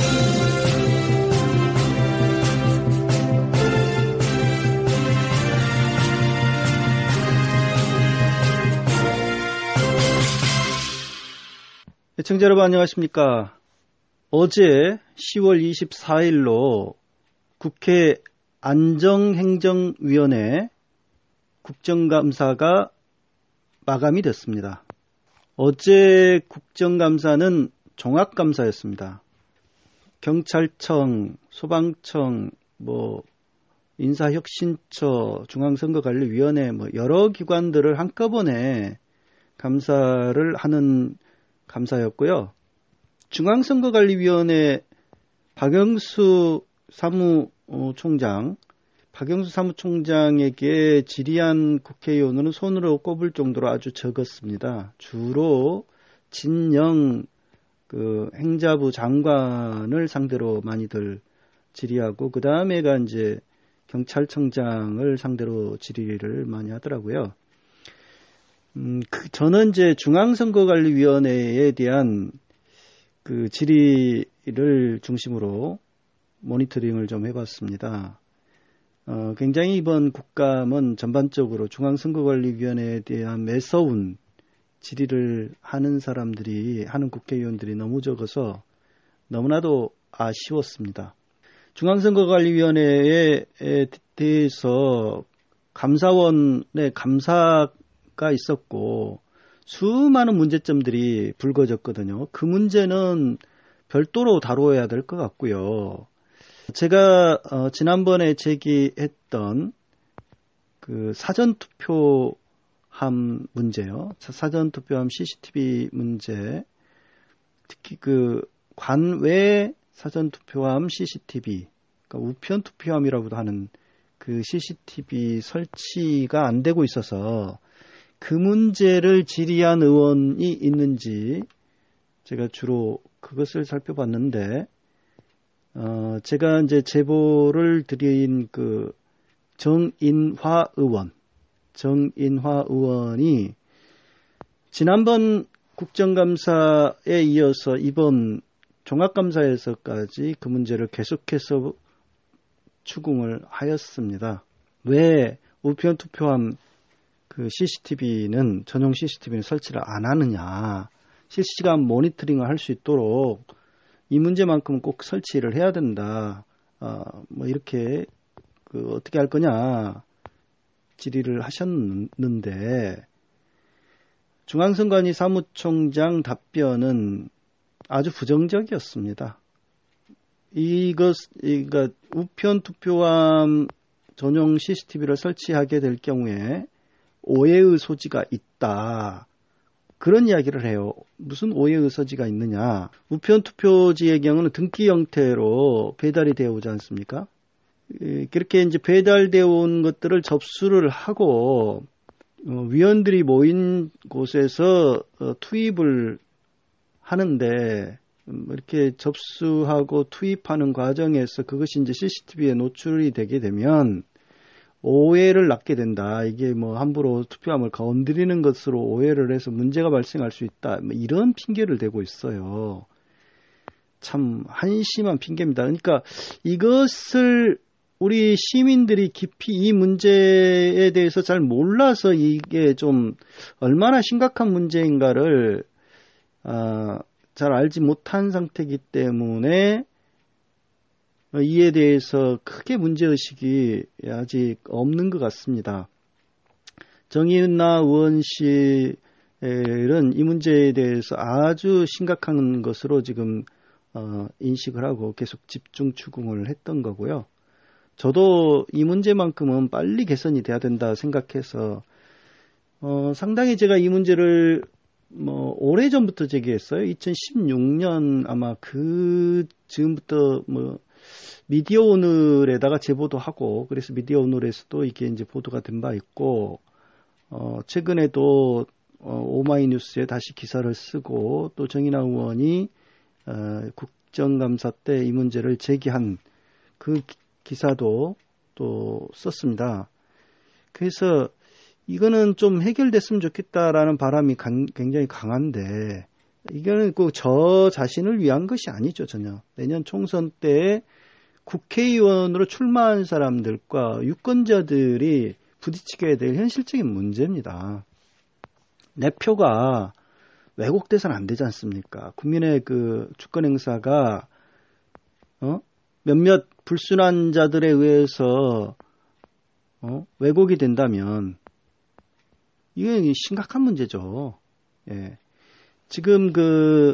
시청자 여러분 안녕하십니까. 어제 10월 24일로 국회 안정행정위원회 국정감사가 마감이 됐습니다. 어제 국정감사는 종합감사였습니다. 경찰청, 소방청, 인사혁신처, 중앙선거관리위원회 여러 기관들을 한꺼번에 감사를 하는 감사였고요. 중앙선거관리위원회 박영수 사무총장에게 질의한 국회의원은 손으로 꼽을 정도로 아주 적었습니다. 주로 진영 행자부 장관을 상대로 많이들 질의하고 그 다음에가 이제 경찰청장을 상대로 질의를 많이 하더라고요. 저는 이제 중앙선거관리위원회에 대한 그 질의를 중심으로 모니터링을 좀 해봤습니다. 굉장히 이번 국감은 전반적으로 중앙선거관리위원회에 대한 매서운 질의를 하는 국회의원들이 너무 적어서 너무나도 아쉬웠습니다. 중앙선거관리위원회에 대해서 감사원의 감사가 있었고 수많은 문제점들이 불거졌거든요. 그 문제는 별도로 다루어야 될 것 같고요. 제가 지난번에 제기했던 그 사전투표함 문제요. 사전투표함 CCTV 문제, 특히 그 관외 사전투표함 CCTV, 그러니까 우편투표함이라고도 하는 그 CCTV 설치가 안 되고 있어서 그 문제를 질의한 의원이 있는지 제가 주로 그것을 살펴봤는데, 제가 이제 제보를 드린 그 정인화 의원이 지난번 국정감사에 이어서 이번 종합감사에서까지 그 문제를 계속해서 추궁을 하였습니다. 왜 우편투표함 전용 CCTV는 설치를 안 하느냐. 실시간 모니터링을 할 수 있도록 이 문제만큼은 꼭 설치를 해야 된다. 이렇게 어떻게 할 거냐 질의를 하셨는데 중앙선관위 사무총장 답변은 아주 부정적이었습니다. 그러니까 우편투표함 전용 CCTV를 설치하게 될 경우에 오해의 소지가 있다. 그런 이야기를 해요. 무슨 오해의 소지가 있느냐. 우편투표지의 경우는 등기 형태로 배달이 되어 오지 않습니까? 그렇게 이제 배달되어 온 것들을 접수를 하고 위원들이 모인 곳에서 투입을 하는데 이렇게 접수하고 투입하는 과정에서 그것이 이제 CCTV에 노출이 되게 되면 오해를 낳게 된다. 이게 함부로 투표함을 건드리는 것으로 오해를 해서 문제가 발생할 수 있다. 이런 핑계를 대고 있어요. 참 한심한 핑계입니다. 그러니까 이것을 우리 시민들이 깊이 이 문제에 대해서 잘 몰라서 이게 좀 얼마나 심각한 문제인가를 잘 알지 못한 상태이기 때문에 이에 대해서 크게 문제의식이 아직 없는 것 같습니다. 정인화 의원실은 이 문제에 대해서 아주 심각한 것으로 지금 인식을 하고 계속 집중 추궁을 했던 거고요. 저도 이 문제만큼은 빨리 개선이 돼야 된다 생각해서 상당히 제가 이 문제를 오래전부터 제기했어요. 2016년 아마 그 즈음부터 미디어 오늘에다가 제보도 하고, 그래서 미디어 오늘에서도 이게 이제 보도가 된 바 있고, 최근에도 오마이뉴스에 다시 기사를 쓰고, 또 정인화 의원이 국정감사 때 이 문제를 제기한 그 기사도 또 썼습니다. 그래서 이거는 좀 해결됐으면 좋겠다라는 바람이 굉장히 강한데, 이거는 꼭 저 자신을 위한 것이 아니죠, 전혀. 내년 총선 때 국회의원으로 출마한 사람들과 유권자들이 부딪히게 될 현실적인 문제입니다. 내 표가 왜곡돼서는 안 되지 않습니까? 국민의 그 주권 행사가 몇몇 불순한 자들에 의해서 왜곡이 된다면 이게 심각한 문제죠. 예. 지금 그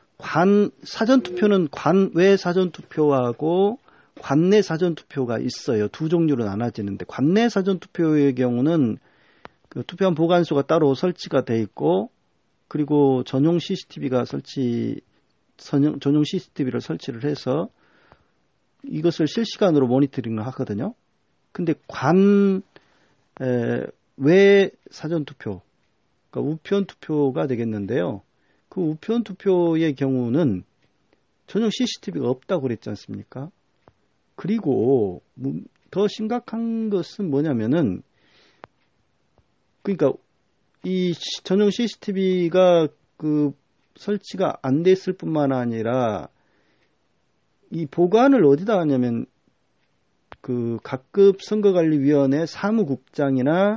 사전투표는 관외 사전투표하고 관내 사전투표가 있어요. 두 종류로 나눠지는데 관내 사전투표의 경우는 그 투표함 보관소가 따로 설치가 돼 있고 그리고 전용 CCTV를 설치를 해서 이것을 실시간으로 모니터링을 하거든요. 근데 외 사전투표, 그러니까 우편 투표가 되겠는데요. 그 우편 투표의 경우는 전용 CCTV가 없다고 그랬지 않습니까? 그리고 더 심각한 것은 뭐냐면은 그러니까 이 전용 CCTV가 그 설치가 안 됐을 뿐만 아니라 이 보관을 어디다 하냐면 그 각급 선거관리위원회 사무국장이나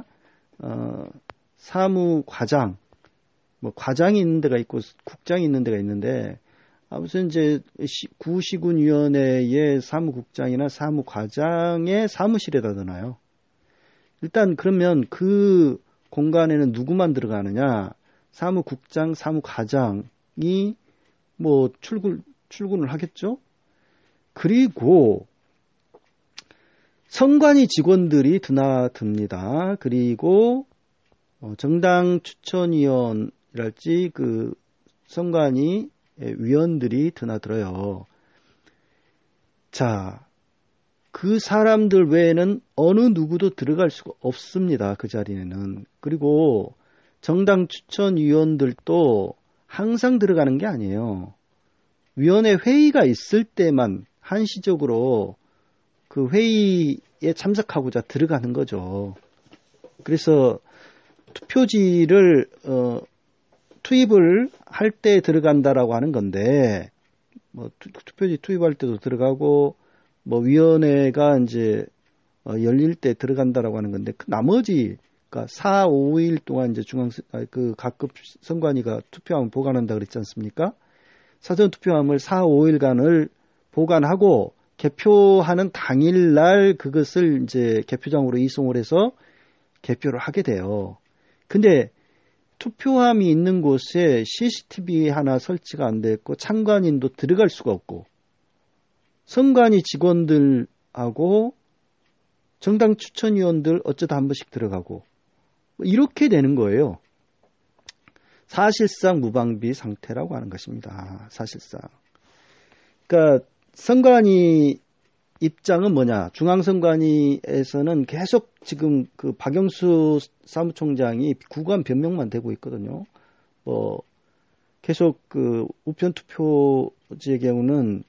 사무과장, 뭐 과장이 있는 데가 있고 국장이 있는 데가 있는데 아무튼 이제 구시군위원회의 사무국장이나 사무과장의 사무실에다 넣어놔요. 일단 그러면 그 공간에는 누구만 들어가느냐? 사무국장, 사무과장이 뭐 출근을 하겠죠? 그리고 선관위 직원들이 드나듭니다. 그리고 정당 추천위원이랄지 그 선관위 위원들이 드나들어요. 자, 그 사람들 외에는 어느 누구도 들어갈 수가 없습니다. 그 자리에는. 그리고 정당 추천위원들도 항상 들어가는 게 아니에요. 위원회 회의가 있을 때만 한시적으로 그 회의에 참석하고자 들어가는 거죠. 그래서 투표지를 투입을 할 때 들어간다라고 하는 건데, 뭐 투표지 투입할 때도 들어가고, 뭐 위원회가 이제 열릴 때 들어간다라고 하는 건데, 그 나머지 그러니까 4, 5일 동안 이제 그 각급 선관위가 투표함을 보관한다 그랬지 않습니까? 사전 투표함을 4, 5일간을 보관하고 개표하는 당일날 그것을 이제 개표장으로 이송을 해서 개표를 하게 돼요. 근데 투표함이 있는 곳에 CCTV 하나 설치가 안 돼 있고 참관인도 들어갈 수가 없고 선관위 직원들하고 정당 추천위원들 어쩌다 한 번씩 들어가고 이렇게 되는 거예요. 사실상 무방비 상태라고 하는 것입니다. 사실상. 그러니까 선관위 입장은 뭐냐? 중앙선관위에서는 계속 지금 그 박영수 사무총장이 구간 변명만 되고 있거든요. 뭐 계속 그 우편 투표지의 경우는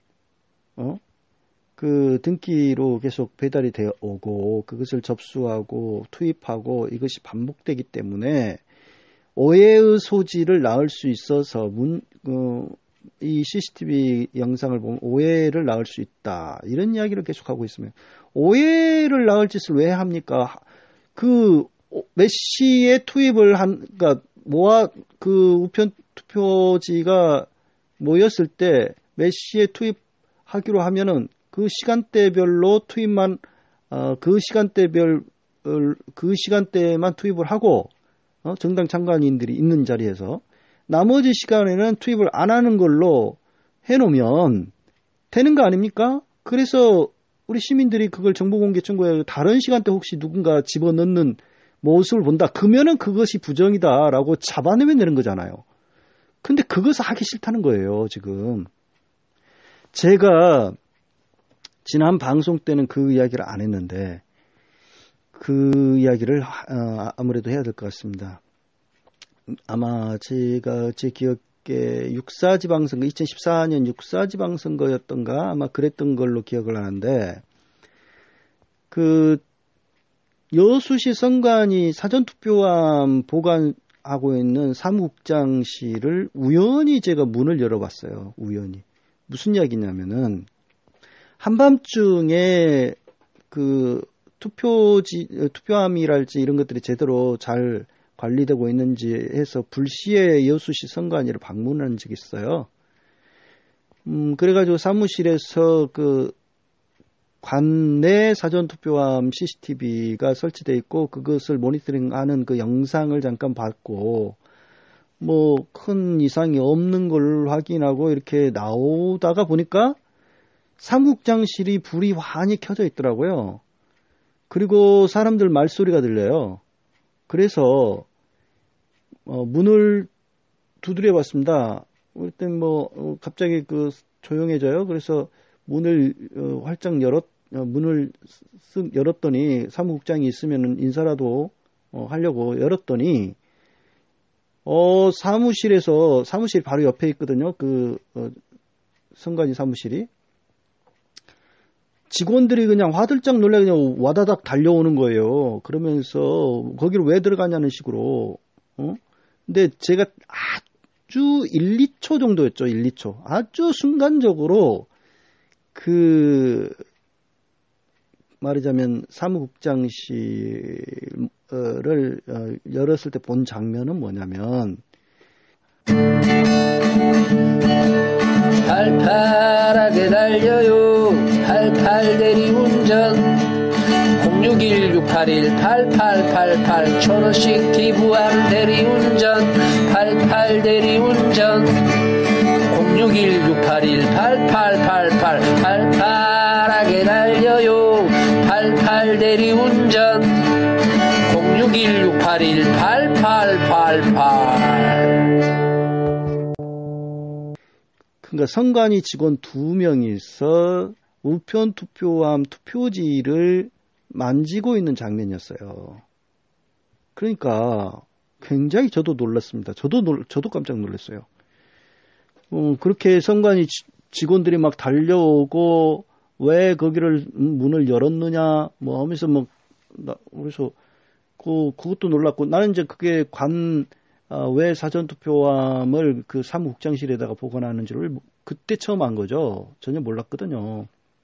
그 등기로 계속 배달이 되어 오고 그것을 접수하고 투입하고 이것이 반복되기 때문에 오해의 소지를 낳을 수 있어서 이 CCTV 영상을 보면 오해를 낳을 수 있다. 이런 이야기를 계속하고 있으면 오해를 낳을 짓을 왜 합니까? 그 몇 시에 투입을 그러니까 그 우편 투표지가 모였을 때 몇 시에 투입하기로 하면은 그 시간대별로 투입만 그 시간대에만 투입을 하고 정당 참관인들이 있는 자리에서 나머지 시간에는 투입을 안 하는 걸로 해놓으면 되는 거 아닙니까? 그래서 우리 시민들이 그걸 정보공개 청구해 다른 시간대 혹시 누군가 집어넣는 모습을 본다. 그러면은 그것이 부정이다라고 잡아내면 되는 거잖아요. 근데 그것을 하기 싫다는 거예요, 지금. 제가 지난 방송 때는 그 이야기를 안 했는데 그 이야기를 아무래도 해야 될 것 같습니다. 아마 제가 제 기억에 6.4지방선거 2014년 6.4지방선거였던가 아마 그랬던 걸로 기억을 하는데 그 여수시 선관위 사전투표함 보관 하고 있는 사무국장실을 우연히 제가 문을 열어봤어요. 우연히. 무슨 이야기냐면은 한밤중에 그 투표함이랄지 이런 것들이 제대로 잘 관리되고 있는지 해서 불시에 여수시 선관위를 방문한 적이 있어요. 그래가지고 사무실에서 그 관내 사전투표함 CCTV가 설치되어 있고 그것을 모니터링하는 그 영상을 잠깐 봤고 뭐 큰 이상이 없는 걸 확인하고 이렇게 나오다가 보니까 사무국장실이 불이 환히 켜져 있더라고요. 그리고 사람들 말소리가 들려요. 그래서 문을 두드려 봤습니다. 그때 갑자기 그 조용해져요. 그래서 문을 활짝 문을 쓱 열었더니 사무국장이 있으면 인사라도 하려고 열었더니 사무실 바로 옆에 있거든요. 선관위 사무실이. 직원들이 그냥 화들짝 놀라 그냥 와다닥 달려오는 거예요. 그러면서 거기를 왜 들어가냐는 식으로. 근데 제가 아주 1, 2초 정도였죠. 1, 2초. 아주 순간적으로 말하자면 사무국장실을 열었을 때 본 장면은 뭐냐면 팔팔하게 달려요. 88 대리운전 061-681-8888 1,000원씩 기부하는 대리운전 88 대리운전 061-681-8888 팔팔하게 달려요. 88 대리운전 061-681-8888 그러니까 선관위 직원 2명이서 우편 투표함 투표지를 만지고 있는 장면이었어요. 그러니까 굉장히 저도 놀랐습니다. 저도 깜짝 놀랐어요. 그렇게 선관위 직원들이 막 달려오고 왜 거기를 문을 열었느냐 하면서 그래서 그것도 놀랐고 나는 이제 그게 왜 사전투표함을 그 사무국장실에다가 보관하는지를 그때 처음 안 거죠. 전혀 몰랐거든요.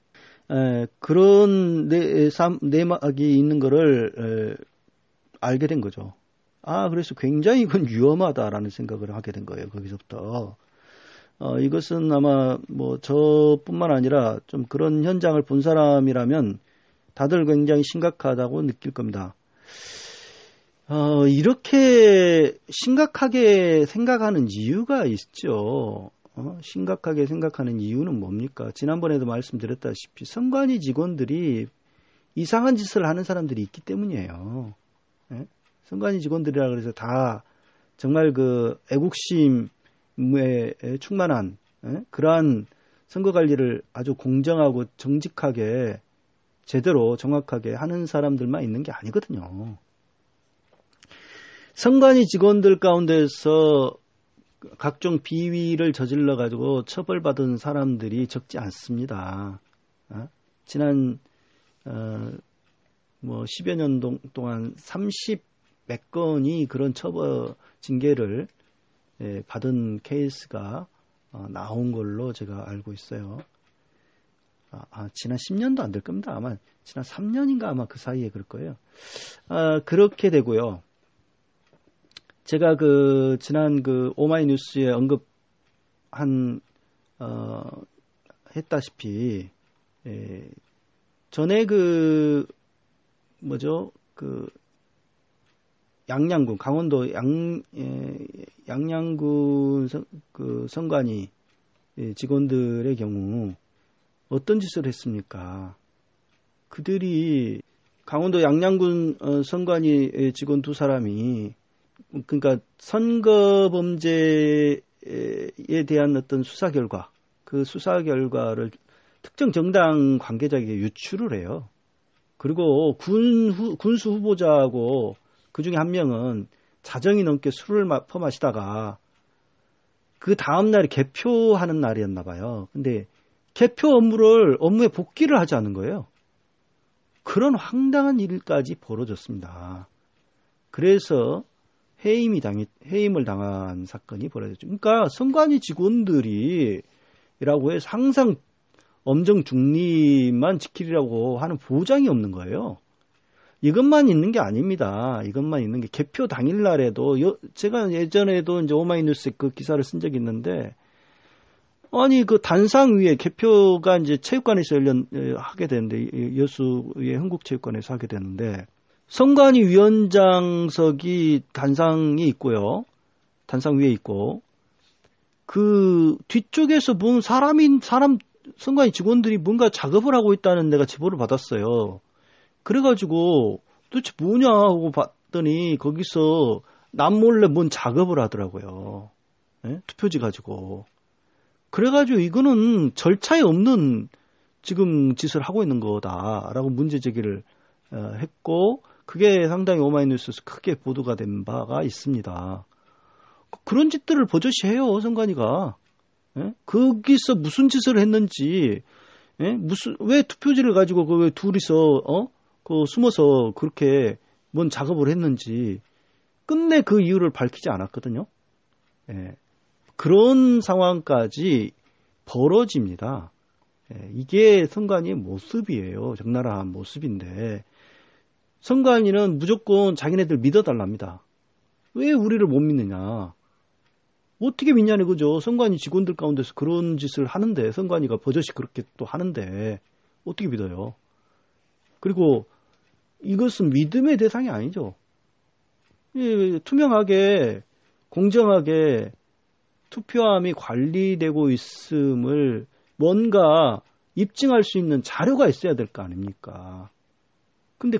그런 내막이 있는 거를 알게 된 거죠. 그래서 굉장히 이건 위험하다라는 생각을 하게 된 거예요. 거기서부터. 이것은 아마 저뿐만 아니라 좀 그런 현장을 본 사람이라면 다들 굉장히 심각하다고 느낄 겁니다. 이렇게 심각하게 생각하는 이유가 있죠. 심각하게 생각하는 이유는 뭡니까? 지난번에도 말씀드렸다시피 선관위 직원들이 이상한 짓을 하는 사람들이 있기 때문이에요. 예? 선관위 직원들이라 그래서 다 정말 그 애국심에 충만한 그러한 선거 관리를 아주 공정하고 정직하게 제대로 정확하게 하는 사람들만 있는 게 아니거든요. 선관위 직원들 가운데서 각종 비위를 저질러 가지고 처벌받은 사람들이 적지 않습니다. 지난 10여 년 동안 30몇 건이 그런 처벌 징계를 받은 케이스가 나온 걸로 제가 알고 있어요. 지난 10년도 안 될 겁니다. 아마 지난 3년인가 아마 그 사이에 그럴 거예요. 그렇게 되고요. 제가 지난 오마이뉴스에 했다시피, 전에 양양군, 강원도 양양군 선관위 직원들의 경우 어떤 짓을 했습니까? 그들이 강원도 양양군 선관위 직원 2사람이 그러니까 선거 범죄에 대한 어떤 수사 결과, 그 수사 결과를 특정 정당 관계자에게 유출을 해요. 그리고 군수 후보자하고 그 중에 한 명은 자정이 넘게 술을 퍼마시다가 그 다음날이 개표하는 날이었나 봐요. 근데 개표 업무에 복귀를 하지 않은 거예요. 그런 황당한 일까지 벌어졌습니다. 그래서 해임을 당한 사건이 벌어졌죠. 그러니까 선관위 직원들이라고 해서 항상 엄정 중립만 지키리라고 하는 보장이 없는 거예요. 이것만 있는 게 아닙니다. 이것만 있는 게 개표 당일날에도 제가 예전에도 이제 오마이뉴스에 그 기사를 쓴 적이 있는데 아니 그 단상 위에 개표가 이제 체육관에서 하게 되는데 여수의 흥국체육관에서 하게 되는데 선관위 위원장석이 단상이 있고요. 단상 위에 있고 그 뒤쪽에서 보면 선관위 직원들이 뭔가 작업을 하고 있다는 내가 제보를 받았어요. 그래가지고 도대체 뭐냐 하고 봤더니 거기서 남몰래 뭔 작업을 하더라고요. 네? 투표지 가지고. 그래가지고 이거는 절차에 없는 지금 짓을 하고 있는 거다라고 문제 제기를 했고 그게 상당히 오마이뉴스에서 크게 보도가 된 바가 있습니다. 그런 짓들을 버젓이 해요, 선관위가. 예? 거기서 무슨 짓을 했는지, 예? 왜 투표지를 가지고 그 둘이서, 숨어서 그렇게 뭔 작업을 했는지, 끝내 그 이유를 밝히지 않았거든요. 예. 그런 상황까지 벌어집니다. 예. 이게 선관위의 모습이에요. 적나라한 모습인데, 선관위는 무조건 자기네들 믿어달랍니다. 왜 우리를 못 믿느냐? 어떻게 믿냐는 거죠. 선관위 직원들 가운데서 그런 짓을 하는데 선관위가 버젓이 그렇게 또 하는데 어떻게 믿어요? 그리고 이것은 믿음의 대상이 아니죠. 투명하게 공정하게 투표함이 관리되고 있음을 뭔가 입증할 수 있는 자료가 있어야 될 거 아닙니까? 근데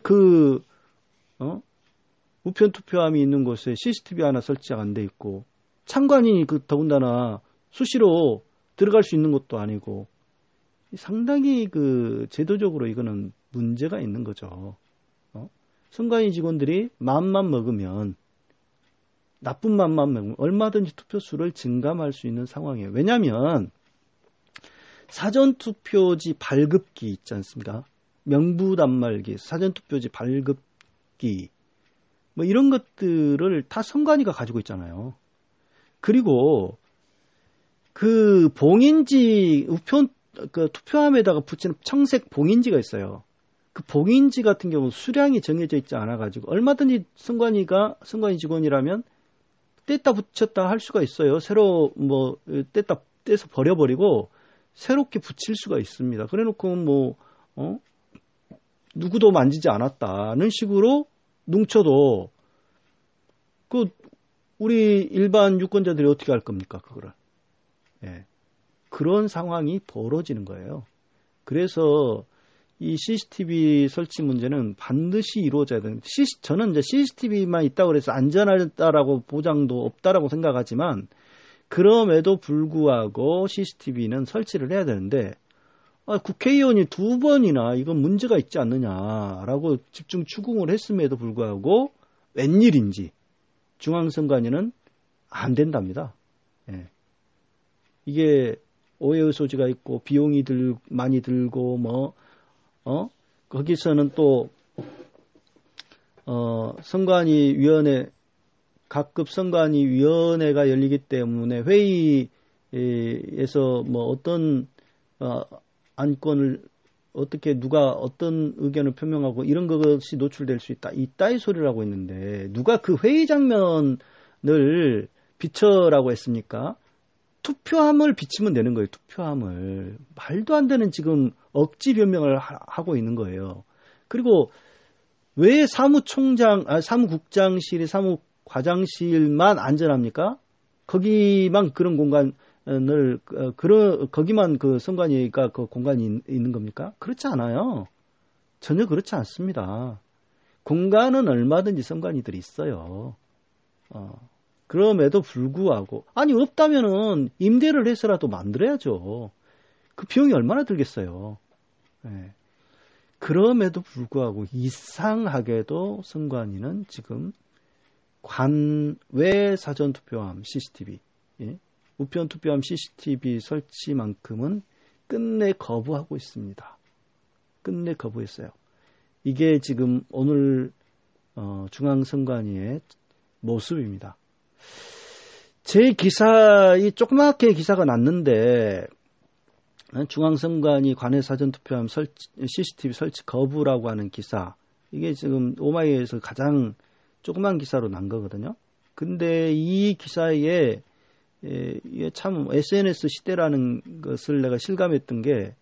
우편 투표함이 있는 곳에 CCTV 하나 설치가 안 돼 있고 참관인이 더군다나 수시로 들어갈 수 있는 것도 아니고 상당히 제도적으로 이거는 문제가 있는 거죠. 선관위 직원들이 마음만 먹으면 나쁜 마음만 먹으면 얼마든지 투표수를 증감할 수 있는 상황이에요. 왜냐하면 사전투표지 발급기 있지 않습니까? 명부 단말기, 사전투표지 발급기 뭐 이런 것들을 다 선관위가 가지고 있잖아요. 그리고 그 봉인지 투표함에다가 붙이는 청색 봉인지가 있어요. 그 봉인지 같은 경우 수량이 정해져 있지 않아가지고 얼마든지 선관위 직원이라면 뗐다 붙였다 할 수가 있어요. 새로 떼서 버려버리고 새롭게 붙일 수가 있습니다. 그래놓고 누구도 만지지 않았다는 식으로 뭉쳐도 우리 일반 유권자들이 어떻게 할 겁니까, 그거를. 예. 그런 상황이 벌어지는 거예요. 그래서 이 CCTV 설치 문제는 반드시 이루어져야 되는, 저는 이제 CCTV만 있다고 그래서 안전하다라고 보장도 없다라고 생각하지만, 그럼에도 불구하고 CCTV는 설치를 해야 되는데, 국회의원이 2번이나 이건 문제가 있지 않느냐라고 집중 추궁을 했음에도 불구하고, 웬일인지, 중앙선관위는 안 된답니다. 예. 이게 오해의 소지가 있고 비용이 많이 들고 거기서는 또 선관위위원회 각급 선관위위원회가 열리기 때문에 회의에서 어떤 안건을 어떻게 누가 어떤 의견을 표명하고 이런 것이 노출될 수 있다. 이따위 소리를 하고 있는데 누가 그 회의 장면을 비춰라고 했습니까? 투표함을 비치면 되는 거예요. 투표함을. 말도 안 되는 지금 억지 변명을 하고 있는 거예요. 그리고 왜 사무국장실이 사무과장실만 안전합니까? 거기만 그런 공간 거기만 그 선관위가 그 공간이 있는 겁니까? 그렇지 않아요. 전혀 그렇지 않습니다. 공간은 얼마든지 선관위들이 있어요. 그럼에도 불구하고, 없다면은 임대를 해서라도 만들어야죠. 그 비용이 얼마나 들겠어요. 네. 그럼에도 불구하고 이상하게도 선관위는 지금 관외 사전투표함 CCTV, 예? 우편 투표함 CCTV 설치만큼은 끝내 거부하고 있습니다. 끝내 거부했어요. 이게 지금 오늘 중앙선관위의 모습입니다. 제 기사이 조그맣게 기사가 났는데 중앙선관위 관외 사전투표함 CCTV 설치 거부라고 하는 기사, 이게 지금 오마이에서 가장 조그만 기사로 난 거거든요. 근데 이 기사에 이게 참 SNS 시대라는 것을 내가 실감했던 게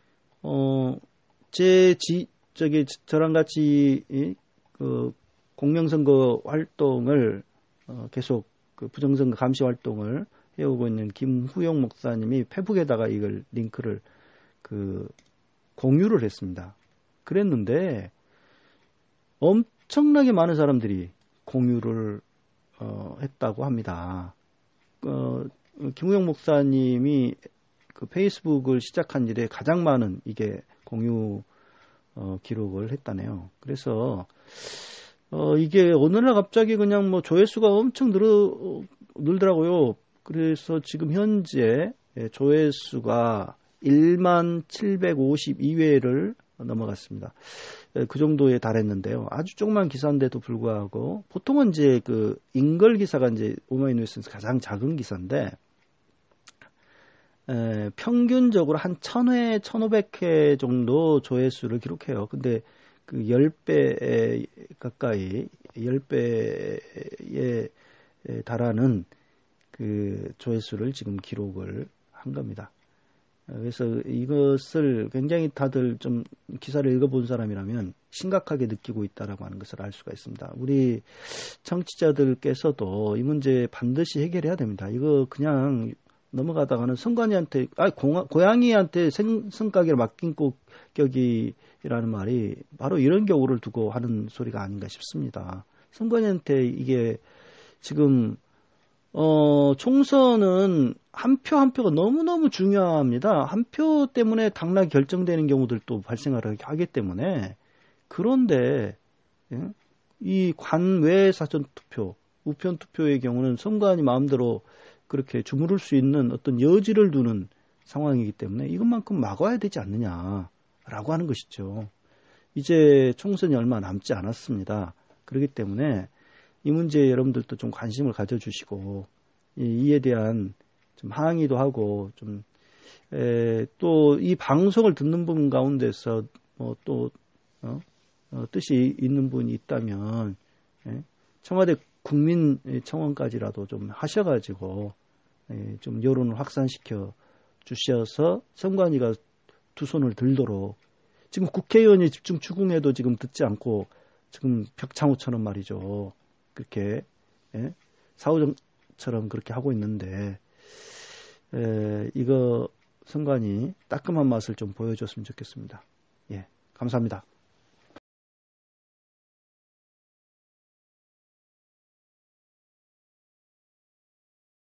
저랑 같이 그 공명선거 활동을 계속 그 부정선거 감시 활동을 해오고 있는 김후용 목사님이 페북에다가 이걸 링크를 그 공유를 했습니다. 그랬는데 엄청나게 많은 사람들이 공유를 했다고 합니다. 김후용 목사님이 그 페이스북을 시작한 이래 가장 많은 이게 공유 기록을 했다네요. 그래서 이게 어느 날 갑자기 그냥 뭐 조회수가 엄청 늘더라고요. 그래서 지금 현재 조회수가 1752회를 넘어갔습니다. 그 정도에 달했는데요. 아주 조그만 기사인데도 불구하고 보통은 이제 그 인걸 기사가 이제 오마이뉴스에서 가장 작은 기사인데 평균적으로 한 1000회, 1500회 정도 조회수를 기록해요. 근데 그 10배 가까이 10배에 달하는 그 조회수를 지금 기록을 한 겁니다. 그래서 이것을 굉장히 다들 좀 기사를 읽어본 사람이라면 심각하게 느끼고 있다라고 하는 것을 알 수가 있습니다. 우리 청취자들께서도 이 문제 반드시 해결해야 됩니다. 이거 그냥 넘어가다가는 선관위한테, 고양이한테 성가기를 맡긴 격이라는 말이 바로 이런 경우를 두고 하는 소리가 아닌가 싶습니다. 선관위한테 이게 지금 총선은 한 표 한 표가 너무너무 중요합니다. 한 표 때문에 당락이 결정되는 경우들도 발생을 하기 때문에. 그런데 이 관외 사전투표, 우편투표의 경우는 선관위 마음대로 그렇게 주무를 수 있는 어떤 여지를 두는 상황이기 때문에 이것만큼 막아야 되지 않느냐라고 하는 것이죠. 이제 총선이 얼마 남지 않았습니다. 그렇기 때문에 이 문제에 여러분들도 좀 관심을 가져주시고 이에 대한 좀 항의도 하고 좀 또 이 방송을 듣는 분 가운데서 또 뜻이 있는 분이 있다면 청와대 국민청원까지라도 좀 하셔가지고 좀 여론을 확산시켜 주셔서 선관위가 두 손을 들도록, 지금 국회의원이 집중 추궁해도 지금 듣지 않고 지금 벽창호처럼 말이죠. 그렇게 사후정처럼 그렇게 하고 있는데 이거 선관위 따끔한 맛을 좀 보여줬으면 좋겠습니다. 예, 감사합니다.